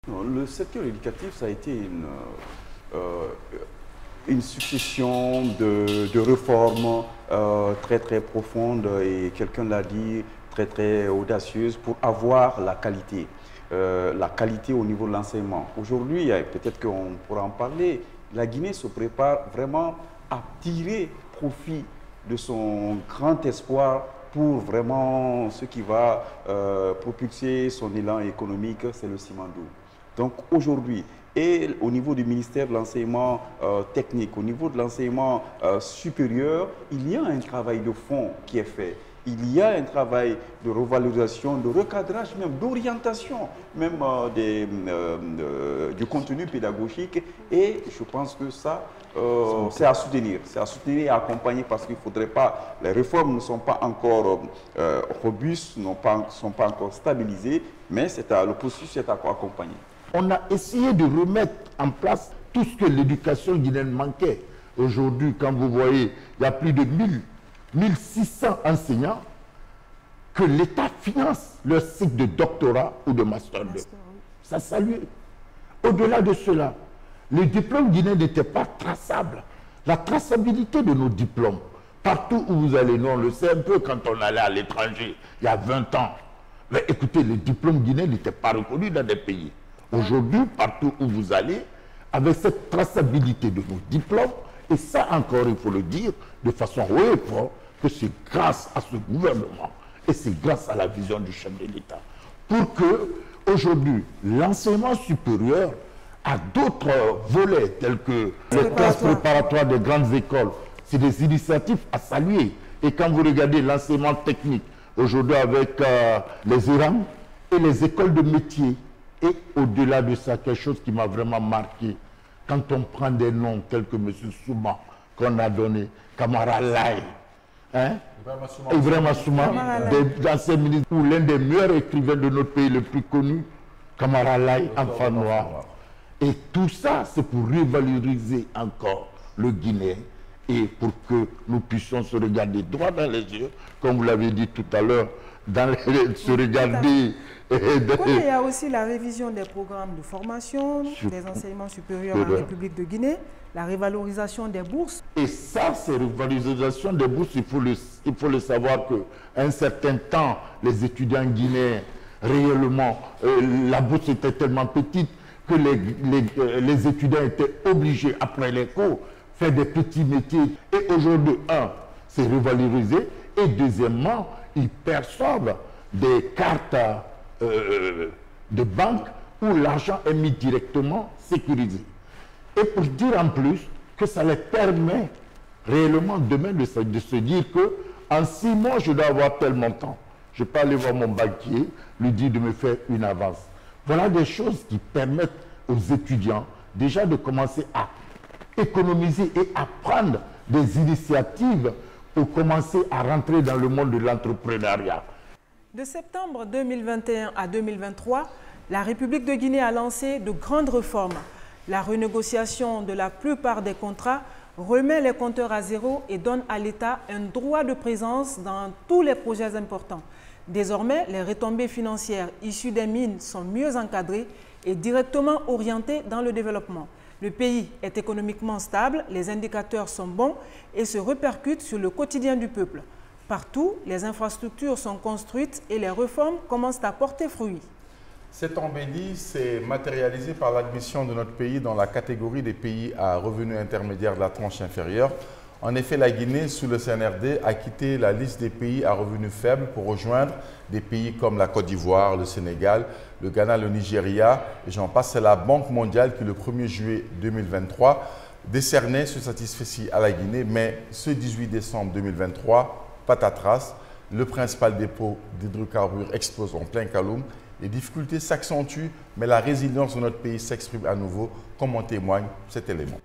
Le secteur éducatif, ça a été une succession de réformes très très profondes et quelqu'un l'a dit, très très audacieuses pour avoir la qualité. La qualité au niveau de l'enseignement. Aujourd'hui, peut-être qu'on pourra en parler, la Guinée se prépare vraiment à tirer profit de son grand espoir pour vraiment ce qui va propulser son élan économique, c'est le Simandou. Donc aujourd'hui, et au niveau du ministère de l'enseignement technique, au niveau de l'enseignement supérieur, il y a un travail de fond qui est fait. Il y a un travail de revalorisation, de recadrage, même d'orientation, même du contenu pédagogique. Et je pense que ça, c'est à soutenir. C'est à soutenir et à accompagner parce qu'il ne faudrait pas... Les réformes ne sont pas encore robustes, ne sont pas encore stabilisées, mais le processus est à accompagner. On a essayé de remettre en place tout ce que l'éducation guinéenne manquait. Aujourd'hui, quand vous voyez, il y a plus de 1600 enseignants que l'État finance leur cycle de doctorat ou de master 2. Ça salue. Au-delà de cela, les diplômes guinéens n'étaient pas traçables. La traçabilité de nos diplômes, partout où vous allez, nous on le sait un peu quand on allait à l'étranger, il y a 20 ans. Mais écoutez, les diplômes guinéens n'étaient pas reconnus dans des pays. Aujourd'hui, partout où vous allez, avec cette traçabilité de nos diplômes, et ça encore, il faut le dire de façon haut et fort, que c'est grâce à ce gouvernement et c'est grâce à la vision du chef de l'État pour que, aujourd'hui, l'enseignement supérieur a d'autres volets tels que les classes préparatoires des grandes écoles. C'est des initiatives à saluer. Et quand vous regardez l'enseignement technique, aujourd'hui avec les ERAM et les écoles de métiers, et au-delà de ça, quelque chose qui m'a vraiment marqué, quand on prend des noms tels que M. Souma, qu'on a donné, Kamara Lai, Ibrahima Souma, d'anciens ministres, ou l'un des meilleurs écrivains de notre pays, le plus connu, Kamara Lai, enfant noir. Et tout ça, c'est pour revaloriser encore le Guinéen et pour que nous puissions se regarder droit dans les yeux, comme vous l'avez dit tout à l'heure, se regarder. Comme il y a aussi la révision des programmes de formation, des enseignements supérieurs en République de Guinée, la révalorisation des bourses. Et ça, c'est révalorisation des bourses, il faut le savoir qu'à un certain temps, les étudiants guinéens, réellement, la bourse était tellement petite que les étudiants étaient obligés, après les cours, faire des petits métiers. Et aujourd'hui, c'est revalorisé. Et deuxièmement, ils perçoivent des cartes de banque où l'argent est mis directement sécurisé. Et pour dire en plus que ça les permet réellement demain de se dire que en 6 mois, je dois avoir tel montant. Je peux aller voir mon banquier, lui dire de me faire une avance. Voilà des choses qui permettent aux étudiants déjà de commencer à économiser et à prendre des initiatives pour commencer à rentrer dans le monde de l'entrepreneuriat. De septembre 2021 à 2023, la République de Guinée a lancé de grandes réformes. La renégociation de la plupart des contrats remet les compteurs à zéro et donne à l'État un droit de présence dans tous les projets importants. Désormais, les retombées financières issues des mines sont mieux encadrées et directement orientées dans le développement. Le pays est économiquement stable, les indicateurs sont bons et se répercutent sur le quotidien du peuple. Partout, les infrastructures sont construites et les réformes commencent à porter fruit. Cette embellie s'est matérialisée par l'admission de notre pays dans la catégorie des pays à revenus intermédiaires de la tranche inférieure. En effet, la Guinée, sous le CNRD, a quitté la liste des pays à revenus faibles pour rejoindre des pays comme la Côte d'Ivoire, le Sénégal, le Ghana, le Nigeria, et j'en passe. C'est la Banque mondiale qui, le 1er juillet 2023, décernait ce satisfecit à la Guinée. Mais ce 18 décembre 2023, patatras, le principal dépôt d'hydrocarbures explose en plein Kaloum. Les difficultés s'accentuent, mais la résilience de notre pays s'exprime à nouveau, comme en témoigne cet élément.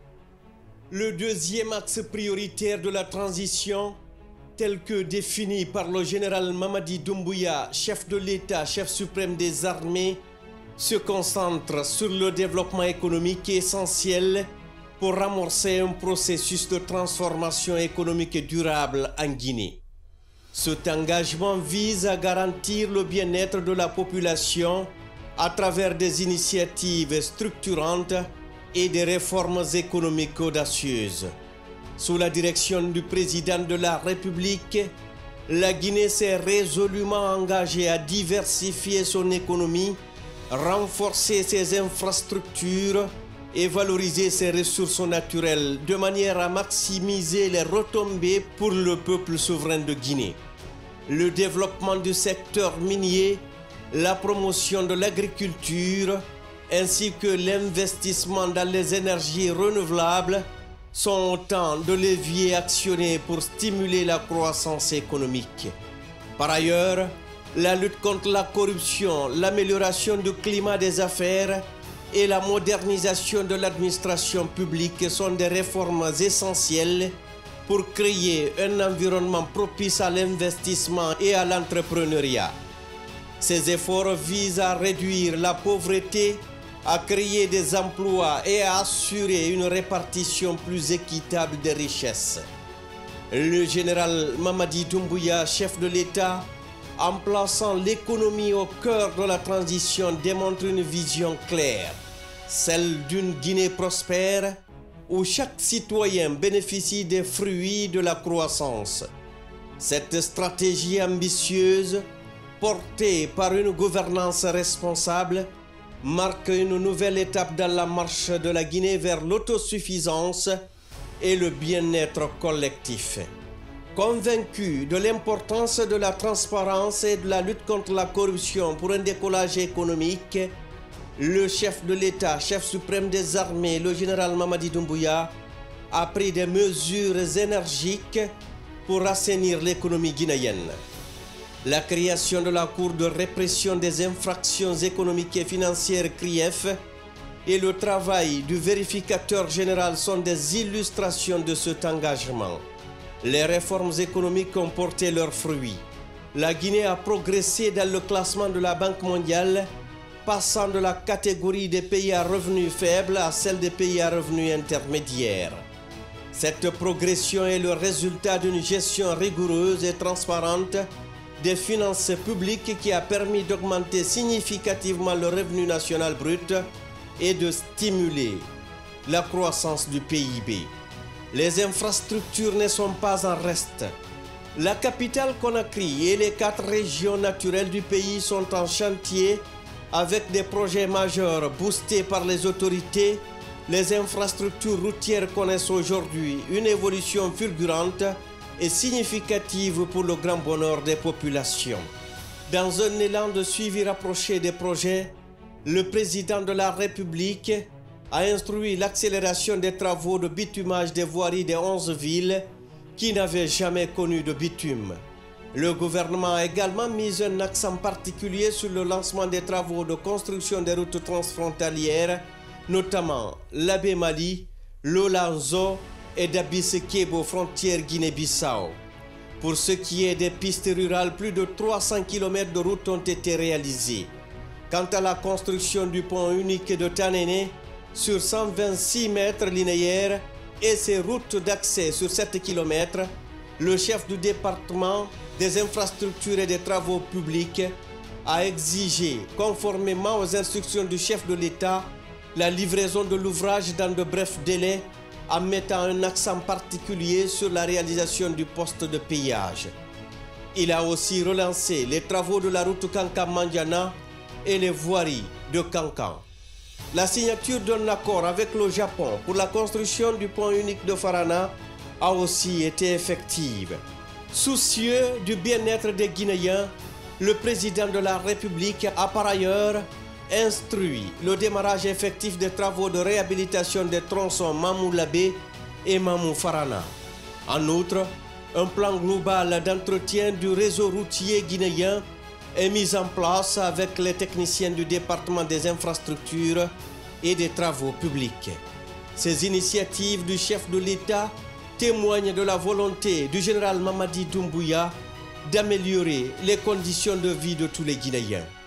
Le deuxième axe prioritaire de la transition, tel que défini par le général Mamadi Doumbouya, chef de l'État, chef suprême des armées, se concentre sur le développement économique essentiel pour amorcer un processus de transformation économique et durable en Guinée. Cet engagement vise à garantir le bien-être de la population à travers des initiatives structurantes et des réformes économiques audacieuses. Sous la direction du président de la République, la Guinée s'est résolument engagée à diversifier son économie, renforcer ses infrastructures et valoriser ses ressources naturelles de manière à maximiser les retombées pour le peuple souverain de Guinée. Le développement du secteur minier, la promotion de l'agriculture ainsi que l'investissement dans les énergies renouvelables sont autant de leviers actionnés pour stimuler la croissance économique. Par ailleurs, la lutte contre la corruption, l'amélioration du climat des affaires et la modernisation de l'administration publique sont des réformes essentielles pour créer un environnement propice à l'investissement et à l'entrepreneuriat. Ces efforts visent à réduire la pauvreté, à créer des emplois et à assurer une répartition plus équitable des richesses. Le général Mamadi Doumbouya, chef de l'État, en plaçant l'économie au cœur de la transition, démontre une vision claire, celle d'une Guinée prospère où chaque citoyen bénéficie des fruits de la croissance. Cette stratégie ambitieuse, portée par une gouvernance responsable, marque une nouvelle étape dans la marche de la Guinée vers l'autosuffisance et le bien-être collectif. Convaincu de l'importance de la transparence et de la lutte contre la corruption pour un décollage économique, le chef de l'État, chef suprême des armées, le général Mamadi Doumbouya, a pris des mesures énergiques pour assainir l'économie guinéenne. La création de la Cour de répression des infractions économiques et financières CRIEF et le travail du vérificateur général sont des illustrations de cet engagement. Les réformes économiques ont porté leurs fruits. La Guinée a progressé dans le classement de la Banque mondiale, passant de la catégorie des pays à revenus faibles à celle des pays à revenus intermédiaires. Cette progression est le résultat d'une gestion rigoureuse et transparente des finances publiques qui a permis d'augmenter significativement le revenu national brut et de stimuler la croissance du PIB. Les infrastructures ne sont pas en reste. La capitale Conakry et les 4 régions naturelles du pays sont en chantier avec des projets majeurs boostés par les autorités. Les infrastructures routières connaissent aujourd'hui une évolution fulgurante et significative pour le grand bonheur des populations. Dans un élan de suivi rapproché des projets, le président de la République a instruit l'accélération des travaux de bitumage des voiries des 11 villes qui n'avaient jamais connu de bitume. Le gouvernement a également mis un accent particulier sur le lancement des travaux de construction des routes transfrontalières, notamment l'Abé-Mali, l'Olanzo et d'Abissekebo, frontière Guinée-Bissau. Pour ce qui est des pistes rurales, plus de 300 km de routes ont été réalisées. Quant à la construction du pont unique de Tanéné, sur 126 mètres linéaires et ses routes d'accès sur 7 km, le chef du département des infrastructures et des travaux publics a exigé, conformément aux instructions du chef de l'État, la livraison de l'ouvrage dans de brefs délais en mettant un accent particulier sur la réalisation du poste de péage. Il a aussi relancé les travaux de la route Kankan-Mandiana et les voiries de Kankan. La signature d'un accord avec le Japon pour la construction du pont unique de Farana a aussi été effective. Soucieux du bien-être des Guinéens, le président de la République a par ailleurs instruit le démarrage effectif des travaux de réhabilitation des tronçons Mamou-Labé et Mamou-Farana. En outre, un plan global d'entretien du réseau routier guinéen est mis en place avec les techniciens du département des infrastructures et des travaux publics. Ces initiatives du chef de l'État témoignent de la volonté du général Mamadi Doumbouya d'améliorer les conditions de vie de tous les Guinéens.